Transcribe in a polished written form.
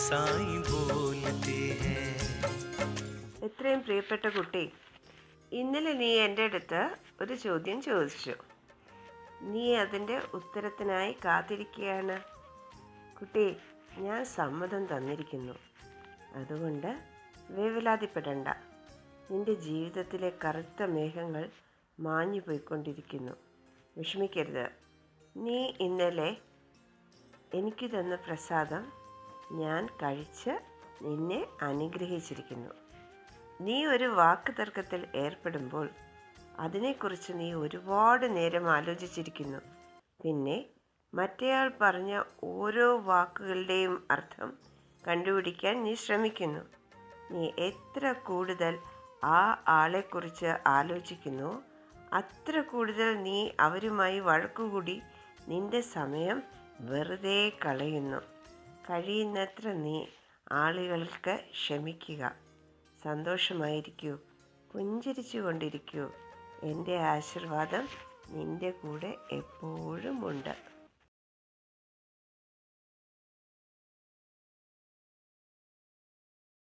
साईं बोलते हैं। എത്രയും പ്രിയപ്പെട്ട കുട്ടി, ഇന്നലെ നീ എൻ്റെ അടുത്ത് ഒരു ചോദ്യം ചോദിച്ചു. നീ അതിൻ്റെ ഉത്തരത്തിനായി കാത്തിരിക്കുകയാണ്. കുട്ടി, ഞാൻ സമ്മതം തന്നിരിക്കുന്നു. അതുകൊണ്ട് വേവലാതിപ്പെടണ്ട. നിന്റെ ജീവിതത്തിലെ കറുത്ത മേഘങ്ങൾ മാഞ്ഞു പോയിക്കൊണ്ടിരിക്കുന്നു. വിഷമിക്കരുത്. നീ ഇന്നലെ എനിക്ക് തന്ന പ്രസാദം ഞാൻ കഴിച്ച് നിന്നെ അനുഗ്രഹിച്ചിരിക്കുന്നു. നീ ഒരു വാക്ക് തർക്കത്തിൽ ഏർപ്പെടുമ്പോൾ അതിനെക്കുറിച്ച് നീ ഒരുപാട് നേരം ആലോചിച്ചിരിക്കുന്നു. പിന്നെ മറ്റേയാൾ പറഞ്ഞ ഓരോ വാക്കുകളുടെയും അർത്ഥം കണ്ടുപിടിക്കാൻ നീ ശ്രമിക്കുന്നു. നീ എത്ര കൂടുതൽ ആ ആളെക്കുറിച്ച് ആലോചിക്കുന്നു, അത്ര കൂടുതൽ നീ അവരുമായി വഴക്കുകൂടി നിന്റെ സമയം വെറുതെ കളയുന്നു. കഴിയുന്നത്ര നീ ആളുകൾക്ക് ക്ഷമിക്കുക. സന്തോഷമായിരിക്കൂ, പുഞ്ചിരിച്ചു കൊണ്ടിരിക്കൂ. എൻ്റെ ആശീർവാദം നിൻ്റെ കൂടെ എപ്പോഴും ഉണ്ട്.